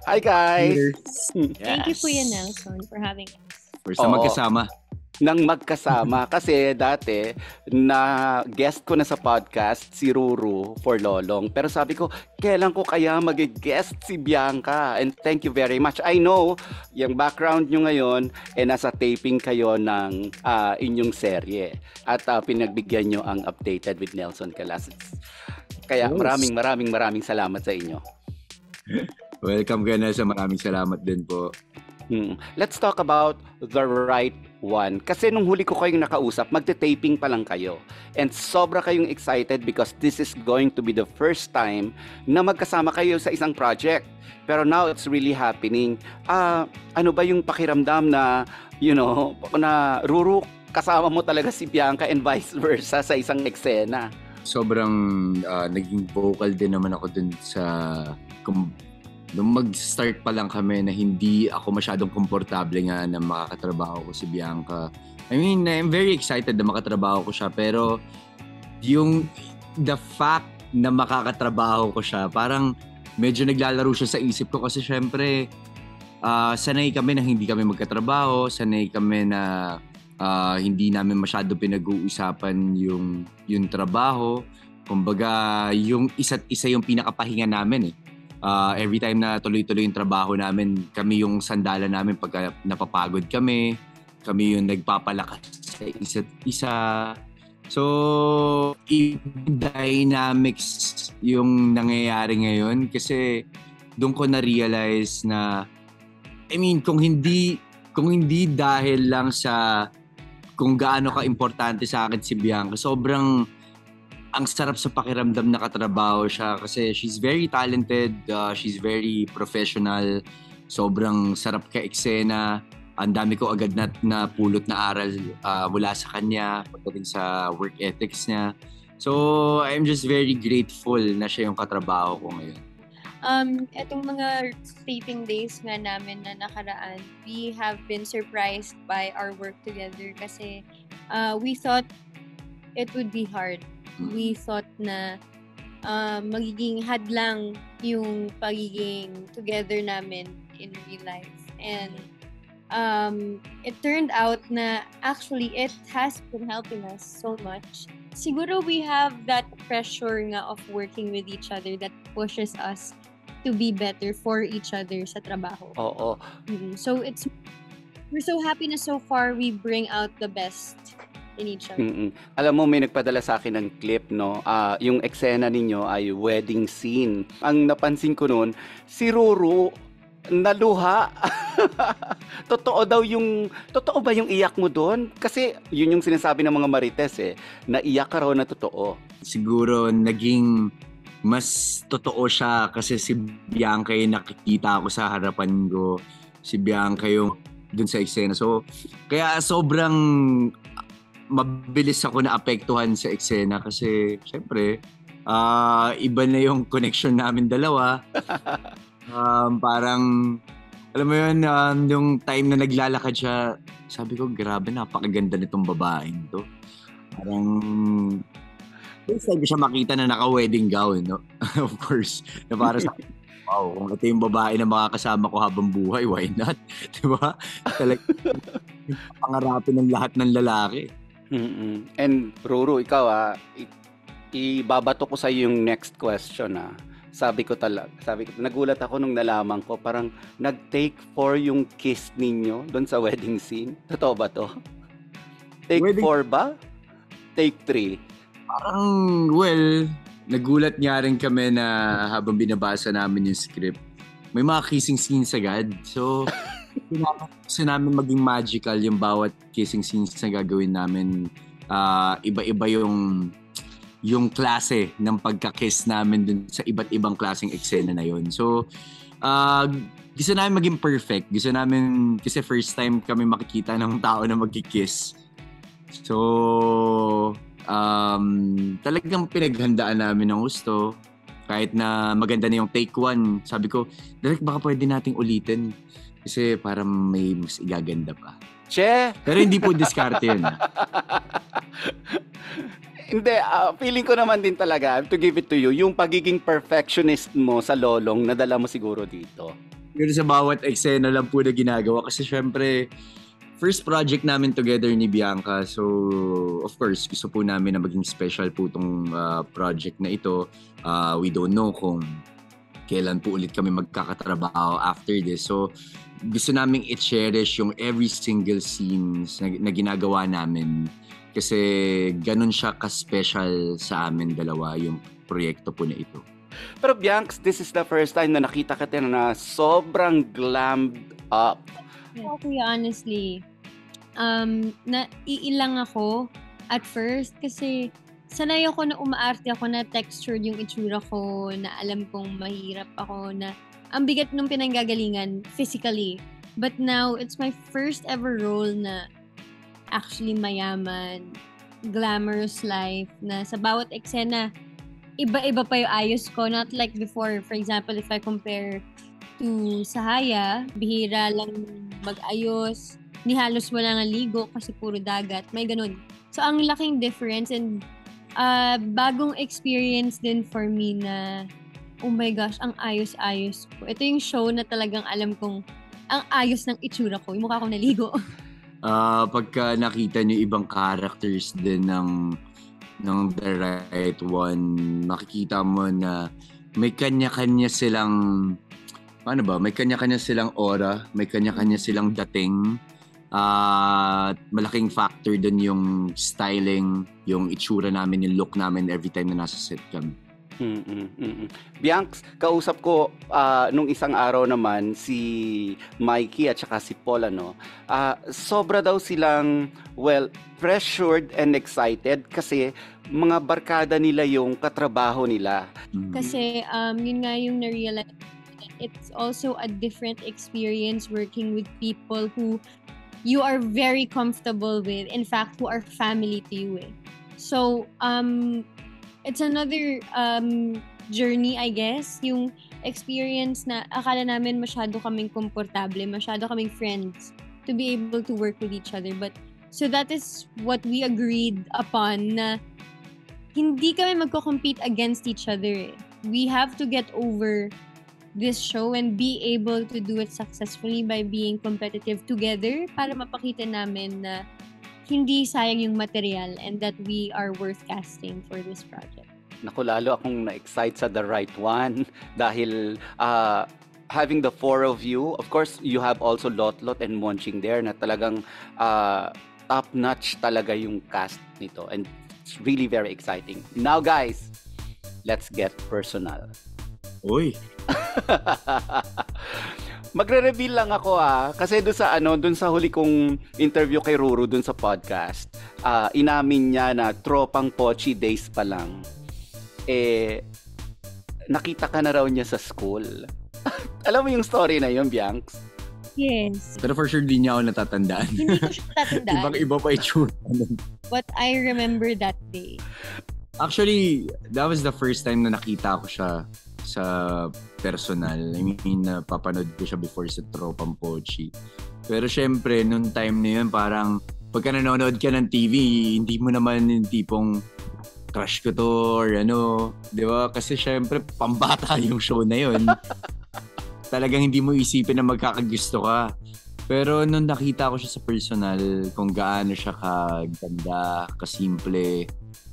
Hi guys! Thank you, Kuya Nelson, for having us. First na magkasama. Nang magkasama kasi dati na guest ko na sa podcast si Ruru for Lolong, pero sabi ko kailan ko kaya mag-guest si Bianca, and thank you very much. I know yung background nyo ngayon nasa taping kayo ng inyong serye at pinagbigyan nyo ang Updated with Nelson Canlas. Kaya maraming salamat sa inyo. Welcome ka na, sa maraming salamat din po. Let's talk about the right one. Kasi nung huli ko kayong nakausap, magte-taping pa lang kayo. And sobra kayong excited because this is going to be the first time na magkasama kayo sa isang project. Pero now it's really happening. Ano ba yung pakiramdam na, na Ruru, kasama mo talaga si Bianca and vice versa sa isang eksena? Sobrang naging vocal din naman ako dun sa... Nung mag-start pa lang kami na hindi ako masyadong komportable nga na makakatrabaho ko si Bianca. I mean, I'm very excited na makatrabaho ko siya, pero yung the fact na makakatrabaho ko siya, parang medyo naglalaro siya sa isip ko kasi syempre sanay kami na hindi kami magkatrabaho, sanay kami na hindi namin masyado pinag-uusapan yung trabaho. Kumbaga, yung isa't isa yung pinakapahinga namin eh. Every time na tuloy-tuloy yung trabaho namin, kami yung sandalan namin pagka napapagod kami yung nagpapalakas sa isa't isa. So, dynamics yung nangyayari ngayon kasi doon ko na-realize na, I mean, kung hindi dahil lang sa kung gaano ka-importante sa akin si Bianca, sobrang ang sarap sa pakiramdam na katrabaho siya kasi she's very talented, she's very professional, sobrang sarap ka-eksena. Ang dami ko agad na pulot na aral mula sa kanya, pagdating sa work ethics niya. So, I'm just very grateful na siya yung katrabaho ko ngayon. Etong mga taping days nga namin na nakaraan, we have been surprised by our work together kasi we thought it would be hard. We thought na magiging hadlang yung pagiging together namin in real life. And it turned out na actually it has been helping us so much. Siguro we have that pressure nga of working with each other that pushes us to be better for each other sa trabaho. Oo. So we're so happy na so far we bring out the best in each other. Alam mo, may nagpadala sa akin ng clip, no? Yung eksena ninyo ay wedding scene. Ang napansin ko noon, si Ruru naluha. Totoo ba yung iyak mo doon? Kasi yun yung sinasabi ng mga marites na iyak ka raw na totoo. Siguro naging mas totoo siya kasi si Bianca yung nakikita ko sa harapan ko. Si Bianca yung dun sa eksena. So, kaya sobrang mabilis ako na apektuhan sa eksena kasi syempre iba na yung connection namin dalawa. Parang alam mo yun, yung time na naglalakad siya, sabi ko grabe, napakaganda nitong babaeng to. Parang first time ko siya makita na naka-wedding gown, no? Of course, na para sa wow, kung ito yung babae na makakasama ko habang buhay, why not? Diba? Talagang pangarapin ng lahat ng lalaki. And Ruru, ikaw ibabato ko sa yung next question Sabi ko, nagulat ako nung nalaman ko, parang nag-take 4 yung kiss ninyo doon sa wedding scene. Totoo ba to? Take 4 ba? Take 3? Parang, well, nagulat nga rin kami na habang binabasa namin yung script, may mga kissing scenes agad. So, gusto namin maging magical yung bawat kissing scenes na gagawin namin. Iba-iba yung klase ng pagka-kiss namin dun sa iba't ibang klaseng eksena na yun. So, gusto namin maging perfect. Gusto namin, kasi first time kami makikita ng tao na magkikiss. So, talagang pinaghandaan namin ng gusto. Kahit na maganda na yung take 1, sabi ko, direct baka pwede nating ulitin. Kasi parang may mas igaganda pa. Che! Pero hindi po diskarte yun. Hindi, feeling ko naman din talaga, to give it to you, yung pagiging perfectionist mo sa Lolong, nadala mo siguro dito. Pero sa bawat eksena lang po na ginagawa. Kasi syempre, first project namin together ni Bianca. So, of course, gusto po namin na maging special po itong project na ito. We don't know kung kailan po ulit kami magkakatrabaho after this. So, gusto namin i-cherish yung every single scenes na ginagawa namin. Kasi ganun siya ka-special sa amin dalawa yung proyekto po na ito. Pero Bianx, this is the first time na nakita ka na sobrang glammed up. Okay, honestly, naiilang ako at first kasi sanay ako na umaarte ako na textured yung itsura ko, na alam kong mahirap ako, na ang bigat nung pinanggagalingan physically. But now, it's my first ever role na actually mayaman, glamorous life, na sa bawat eksena, iba-iba pa yung ayos ko. Not like before. For example, if I compare to Sahaya, bihira lang mag-ayos, ni halos wala nga ligo kasi puro dagat. May ganun. So, ang laking difference and bagong experience din for me na, oh my gosh, ang ayos-ayos ko. Ito yung show na talagang alam kong ang ayos ng itsura ko. Yung mukha kong naligo. Pagka nakita niyo ibang characters din ng The Right One, makikita mo na may kanya-kanya silang, may kanya-kanya silang aura, may kanya-kanya silang dating. Malaking factor dun yung styling, yung itsura namin, yung look namin every time na nasa set kami. Bianx, kausap ko nung isang araw naman si Mikey at saka si Paul, sobra daw silang, pressured and excited kasi mga barkada nila yung katrabaho nila. Kasi yun nga yung na-realize, it's also a different experience working with people who you are very comfortable with, in fact, who are family to you. So, it's another journey, I guess, yung experience na akala namin masyado kaming komportable, masyado kaming friends to be able to work with each other. But, so that is what we agreed upon, na hindi kami magko-compete against each other. We have to get over this show and be able to do it successfully by being competitive together para mapakita namin na hindi sayang yung material and that we are worth casting for this project. Naku, lalo akong na-excite sa The Right One dahil having the four of you, of course, you have also Lotlot and Monching there na talagang top-notch talaga yung cast nito, and it's really very exciting. Now guys, let's get personal. Uy! Magre-reveal lang ako kasi doon sa huli kong interview kay Ruru doon sa podcast, inamin niya na tropang Pochi days pa lang nakita ka na raw niya sa school. Alam mo yung story na yun, Bianx? Yes. Pero for sure di niya ako natatandaan. Hindi ko siya natatandaan. Ibang-iba pa itsura. But I remember that day. Actually, that was the first time na nakita ko siya sa personal. I mean, papanood ko siya before sa Tropang Pochi. Pero syempre, nung time na yun, parang pagka nanonood ka ng TV, hindi mo naman yung tipong crush ko to or di ba? Kasi syempre, pambata yung show na yun. Talagang hindi mo isipin na magkakagusto ka. Pero nung nakita ko siya sa personal, kung gaano siya kaganda, kasimple,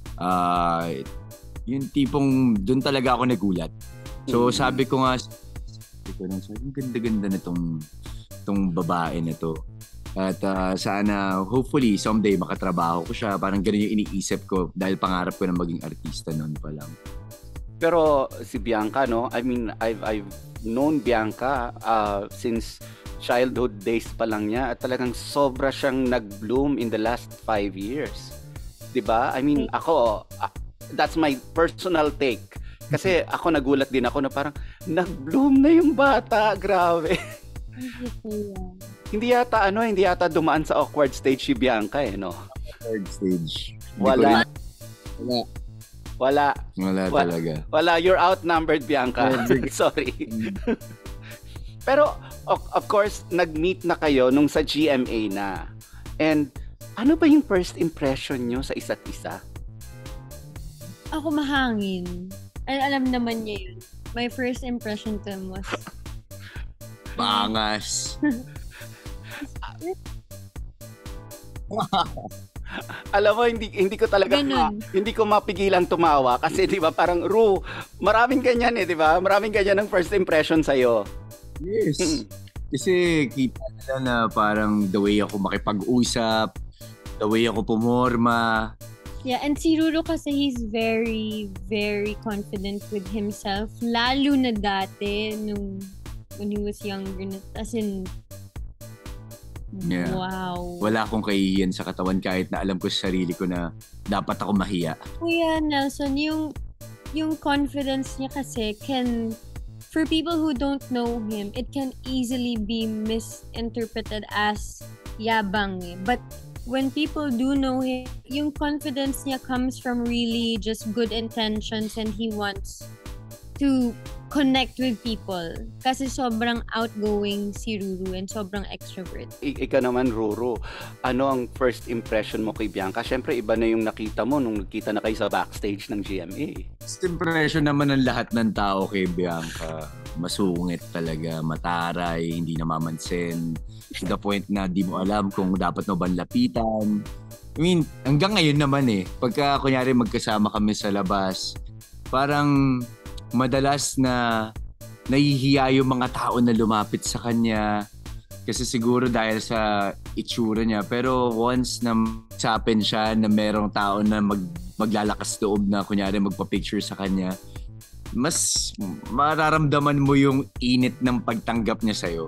yung tipong doon talaga ako nagulat. So sabi ko nga, yung ganda-ganda na tong babae na to. At sana, hopefully, someday makatrabaho ko siya. Parang ganun yung iniisip ko dahil pangarap ko na maging artista noon pa lang. Pero si Bianca, I mean, I've known Bianca since childhood days pa lang niya at talagang sobra siyang nag-bloom in the last 5 years. Diba? I mean, ako, that's my personal take. Kasi ako nagulat din ako na parang nag-bloom na yung bata. Grabe. Hindi yata dumaan sa awkward stage si Bianca no? Awkward stage. Wala talaga. Wala, you're outnumbered, Bianca. Sorry. Pero of course, nag-meet na kayo nung sa GMA na. And ano ba yung first impression nyo sa isa't isa? Ako mahangin. Alam naman niya yun. My first impression to him was Pangas. Alam mo, hindi ko talaga hindi ko mapigilang tumawa kasi 'di ba parang Ru, maraming ganyan 'di ba? Maraming ganyan ng first impression sa iyo. Yes. Kasi kita nila na parang the way ako makipag-usap, the way ako pumorma. Yeah, and si Ruru kasi he's very, very confident with himself. Lalo na dati, when he was younger. As in, yeah. Wow. Wala akong kahihiyan sa katawan kahit na alam ko sa sarili ko na dapat ako mahiya. Kuya Nelson, yung confidence niya kasi for people who don't know him, it can easily be misinterpreted as yabang. But when people do know him, yung confidence niya comes from really just good intentions and he wants to connect with people. Kasi sobrang outgoing si Ruru and sobrang extrovert. Ika naman, Ruru, ano ang first impression mo kay Bianca? Siyempre, iba na yung nakita mo nung nagkita na kayo sa backstage ng GMA. First impression naman ng lahat ng tao kay Bianca, masungit talaga, mataray, hindi namamansin. To the point na di mo alam kung dapat mo bang lapitan. I mean, hanggang ngayon naman pagka kunyari magkasama kami sa labas, parang madalas na nahihiya yung mga tao na lumapit sa kanya kasi siguro dahil sa itsura niya. Pero once na sapin siya na merong tao na maglalakas loob na kunyari magpa-picture sa kanya, mas mararamdaman mo yung init ng pagtanggap niya sa'yo.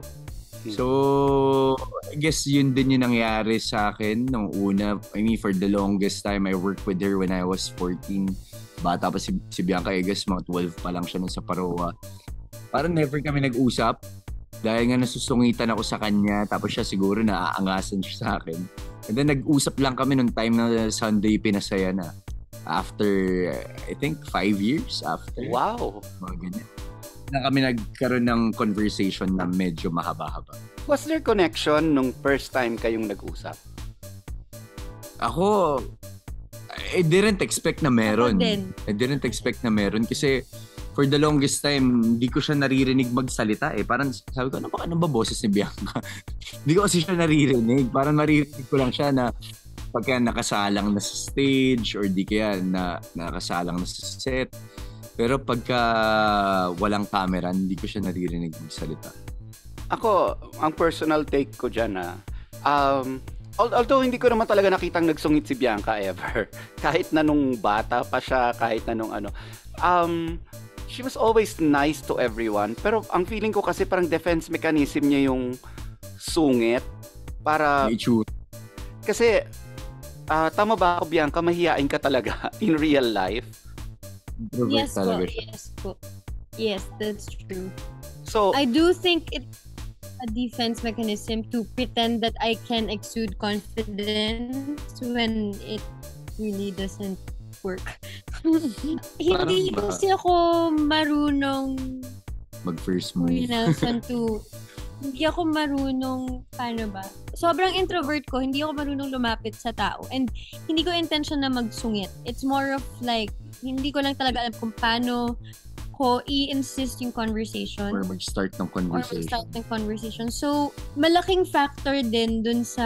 So, I guess yun din yung nangyari sa akin nung una. I mean, for the longest time, I worked with her when I was 14. Bata pa si Bianca, I guess mga 12 pa lang siya nung sa Paroa. Parang never kami nag-usap dahil nga nasusungitan ako sa kanya, tapos siya siguro naaangasan siya sa akin. And then nag-usap lang kami nung time na Sunday Pinasaya na. After, I think, 5 years after. Wow! Mga ganyan. Na kami nagkaroon ng conversation na medyo mahaba-haba. Was there connection nung first time kayong nag-usap? Ako, I didn't expect na meron. I didn't expect na meron kasi for the longest time, hindi ko siya naririnig magsalita Parang sabi ko, ano ba boses ni Bianca? Hindi ko kasi siya naririnig. Parang maririnig ko lang siya na pagka nakasalang na sa stage or di kaya na nakasalang na sa set. Pero pagka walang camera, hindi ko siya naririnig magsalita. Ako, ang personal take ko dyan although hindi ko naman talaga nakitang nagsungit si Bianca ever. Kahit na nung bata pa siya, kahit na nung she was always nice to everyone. Pero ang feeling ko kasi parang defense mechanism niya yung sungit. Para... Kasi, tama ba ako, Bianca? Mahihain ka talaga in real life? Yes po. Yes, that's true. So, I do think it's a defense mechanism to pretend that I can exude confidence when it really doesn't work. Hindi kasi ako marunong mag-first move. Nelson hindi ako marunong, paano ba? Sobrang introvert ko, hindi ako marunong lumapit sa tao. And hindi ko intention na magsungit. It's more of like, hindi ko lang talaga alam kung paano ko i-insist yung conversation. Or mag-start ng conversation. So, malaking factor din dun sa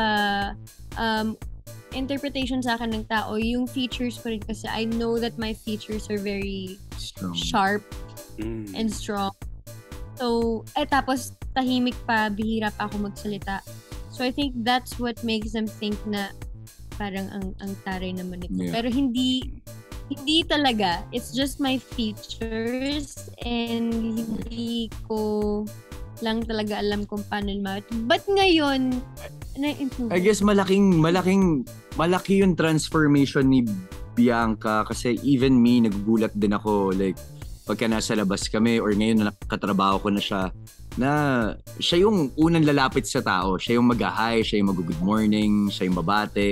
interpretation sa akin ng tao, yung features ko rin kasi I know that my features are very sharp and strong. So, tapos tahimik pa, bihira pa ako magsalita. So, I think that's what makes them think na parang ang taray naman ito. Yeah. Pero hindi talaga. It's just my features and hindi ko lang talaga alam kung paano lumapit. But ngayon, na-improve. I guess malaki yung transformation ni Bianca kasi even me, nagugulat din ako like pagka nasa labas kami or ngayon na nakatrabaho ko na siya, na siya yung unang lalapit sa tao. Siya yung mag-hi, siya yung mag-good morning, siya yung babate.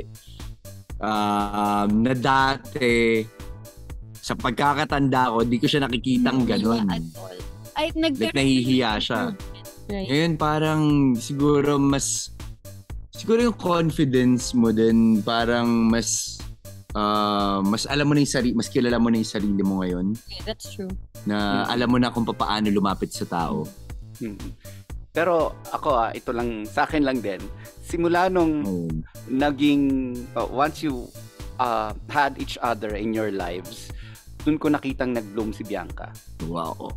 Na dati, sa pagkakatanda ko, di ko siya nakikitang gano'n. Like, nahihiya siya. Right. Ngayon parang siguro yung confidence mo din, parang mas alam mo na yung sarili, mas kilala mo na yung sarili mo ngayon. Yeah, that's true. Na alam mo na kung paano lumapit sa tao. Pero ako ito lang, sa akin lang din. Simula nung naging, once you had each other in your lives, dun ko nakitang nag-bloom si Bianca. Wow.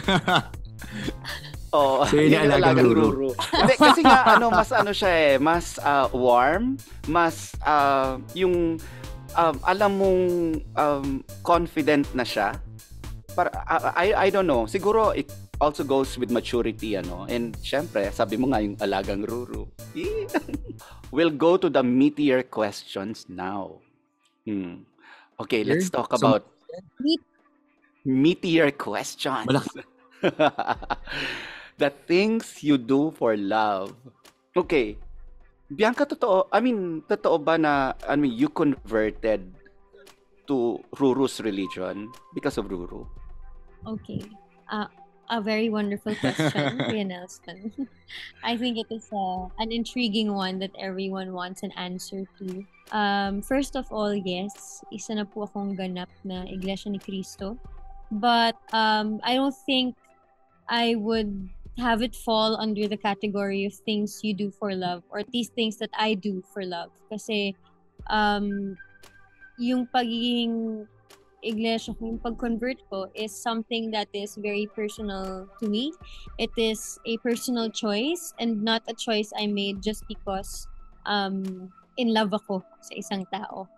Oh, so yun yung alagang Ruru. Hindi, kasi nga, mas siya mas warm, mas yung, alam mong confident na siya. I don't know, siguro it also goes with maturity, and syempre, sabi mo nga yung alagang Ruru. We'll go to the meatier questions now. Okay, let's talk about meatier questions. The things you do for love. Okay. Bianca, totoo ba na you converted to Ruru's religion because of Ruru? Okay. A very wonderful question, Kuya Nelson. I think it is an intriguing one that everyone wants an answer to. First of all, yes, isa na po akong ganap na Iglesia ni Cristo. But I don't think I would have it fall under the category of things you do for love, or these things that I do for love. Kasi yung pagiging iglesia ko, yung pag-convert ko is something that is very personal to me. It is a personal choice and not a choice I made just because in love ako sa isang tao.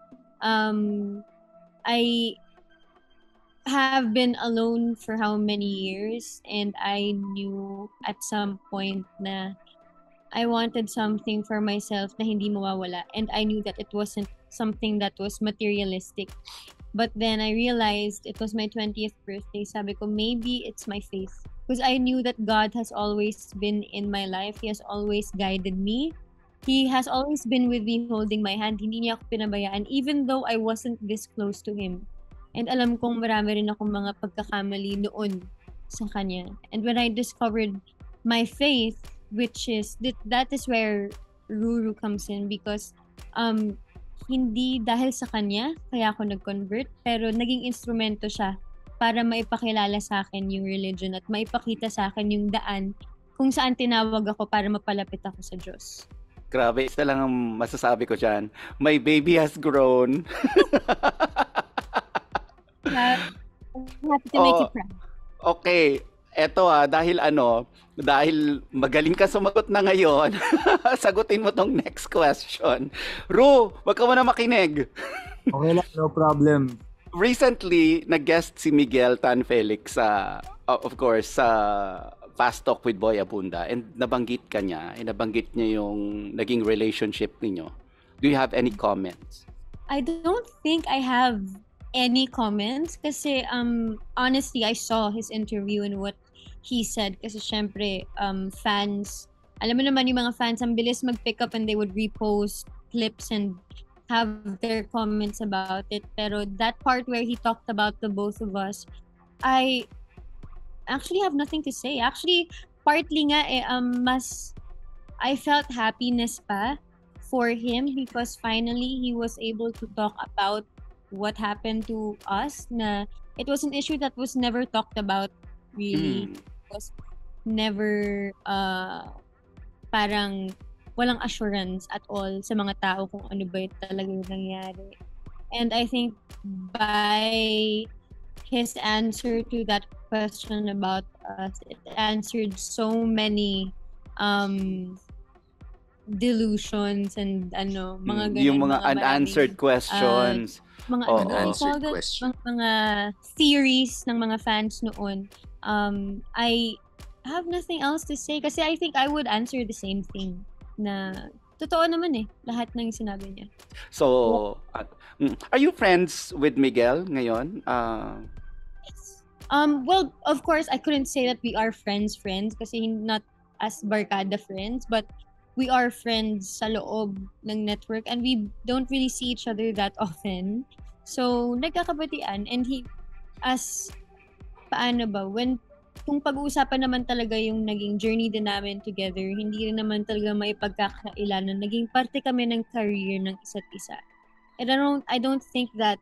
I have been alone for how many years, and I knew at some point na I wanted something for myself na hindi mawawala, and I knew that it wasn't something that was materialistic. But then I realized it was my 20th birthday. Sabi ko, maybe it's my faith. Because I knew that God has always been in my life. He has always guided me. He has always been with me holding my hand. Hindi niya ako pinabayaan even though I wasn't this close to Him. And alam kong marami rin akong mga pagkakamali noon sa Kanya. And when I discovered my faith, which is, that is where Ruru comes in, because hindi dahil sa Kanya kaya ako nag-convert, pero naging instrumento siya para maipakilala sa akin yung religion at maipakita sa akin yung daan kung saan tinawag ako para mapalapit ako sa Diyos. Grabe, isa lang ang masasabi ko dyan. My baby has grown. Happy to make you proud. Okay, eto dahil magaling ka sumagot na ngayon, sagutin mo tong next question. Ru, wag ka muna makinig. Okay lang, no problem. Recently, nag-guest si Miguel Tan Felix of course, sa Fast Talk with Boy Abunda, and nabanggit niya yung naging relationship ninyo. Do you have any comments? I don't think I have any comments kasi honestly, I saw his interview and what he said kasi syempre fans, alam mo naman yung mga fans, ang bilis mag-pick up and they would repost clips and have their comments about it. Pero that part where he talked about the both of us, I actually have nothing to say. Actually, partly nga mas I felt happiness pa for him because finally he was able to talk about what happened to us, na it was an issue that was never talked about really. It was never parang walang assurance at all sa mga tao kung ano ba talaga yung nangyari. And I think by his answer to that question about us, it answered so many delusions and mga ganun, yung mga unanswered questions. Mga mga theories ng mga fans noon. I have nothing else to say kasi I think I would answer the same thing, na totoo naman lahat ng sinabi niya. So, are you friends with Miguel ngayon? Yes. Well, of course, I couldn't say that we are friends kasi not as barkada friends, but we are friends sa loob ng network and we don't really see each other that often. So, nagkakabatian, and he, kung pag-uusapan naman talaga yung naging journey din namin together, hindi rin naman talaga maipagkakailan na naging parte kami ng career ng isa't isa. And I don't think that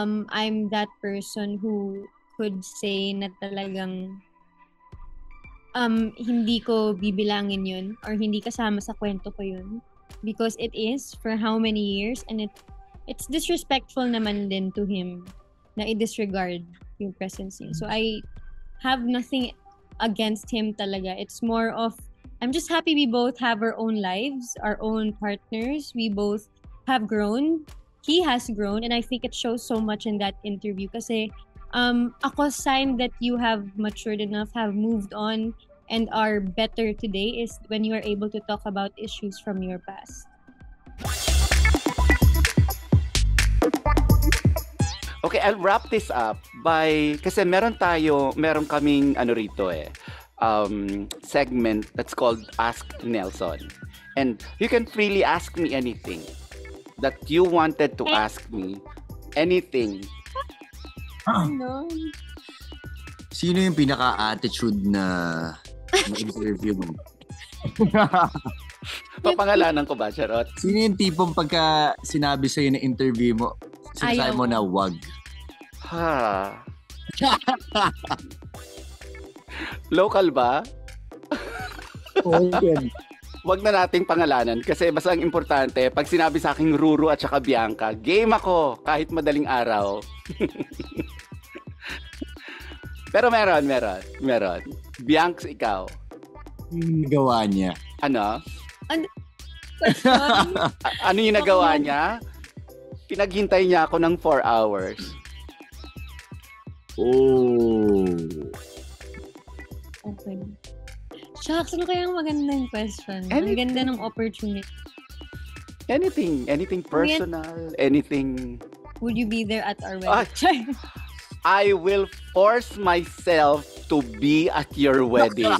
I'm that person who could say na talagang hindi ko bibilangin yun or hindi kasama sa kwento ko yun because it is for how many years and it's disrespectful naman din to him na i-disregard yung presence niya. So I have nothing against him talaga. It's more of I'm just happy we both have our own lives, our own partners. We both have grown. He has grown and I think it shows so much in that interview kasi ako sign that you have matured enough, have moved on and are better today is when you are able to talk about issues from your past. Okay, I'll wrap this up by kasi meron kaming rito segment that's called Ask Nelson. And you can freely ask me anything that you wanted to ask me. Anything. Ano? Sino yung pinaka-attitude na interview mo? Papangalanan ko ba, Charot? Sino yung tipong pagka sinabi sa'yo na interview mo, sinasabi mo na wag? Ha. Local ba? Okay. Wag na nating pangalanan kasi basta ang importante, pag sinabi sa aking Ruru at saka Bianca, game ako kahit madaling araw. Pero meron. Bianca, ikaw. Yung nagawa niya. Ano? Question? Ano yung nagawa niya? Pinaghintay niya ako ng 4 hours. Oh. Okay. Shucks, ano kaya ang magandang question? Ang ganda ng opportunity. Anything personal, anything. Would you be there at our wedding? I will force myself to be at your wedding.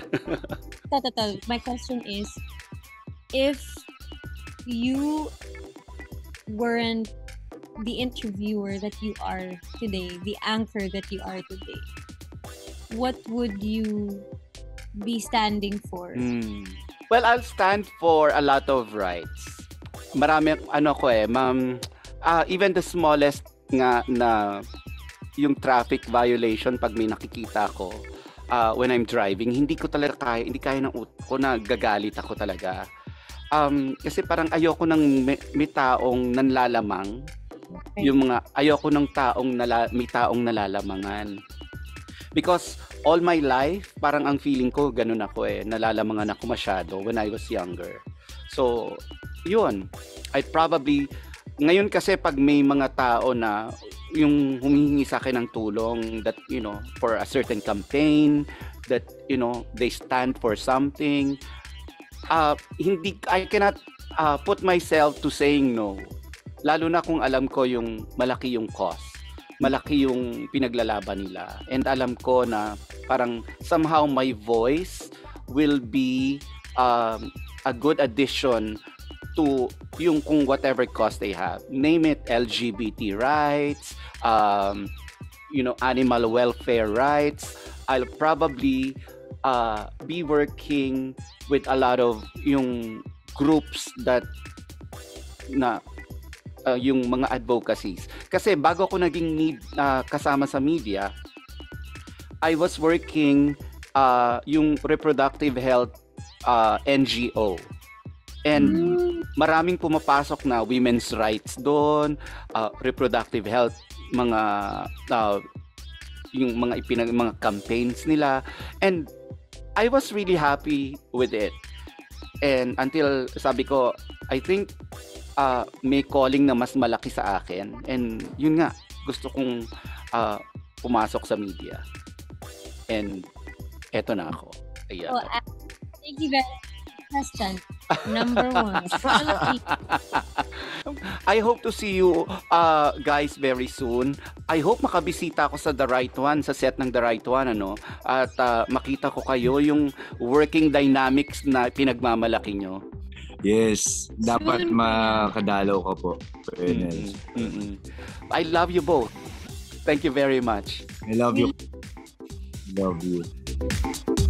My question is, if you weren't the interviewer that you are today, the anchor that you are today, what would you be standing for? Well, I'll stand for a lot of rights. Marami, ma'am, even the smallest nga na yung traffic violation pag may nakikita ko when I'm driving, hindi kaya ng utak ko na gagalit ako talaga. Kasi parang ayoko ng may taong nanlalamang. Okay. Ayoko ng may taong nalalamangan. Because all my life, parang ang feeling ko, ganun ako nalalamangan ako masyado when I was younger. So, yun. Ngayon kasi pag may mga tao na yung humihingi sa akin ng tulong that, for a certain campaign, that, they stand for something, I cannot put myself to saying no. Lalo na kung alam ko yung malaki yung cost. Malaki yung pinaglalaban nila. And alam ko na parang somehow my voice will be a good addition to yung kung whatever cause they have. Name it LGBT rights, animal welfare rights. I'll probably be working with a lot of yung groups that yung mga advocacies. Kasi bago ako naging kasama sa media, I was working yung reproductive health NGO. And maraming pumapasok na women's rights doon, reproductive health, yung mga campaigns nila. And I was really happy with it. And until sabi ko, I think may calling na mas malaki sa akin. And yun nga, gusto kong pumasok sa media. And eto na ako. Ayan. Oh, thank you very much. Question number 1. I hope to see you guys very soon. I hope makabisita ako sa The Right One, sa set ng The Right One, at makita ko kayo yung working dynamics na pinagmamalaki nyo. Yes, dapat makadalaw ka po. I love you both. Thank you very much. I love you. Love you.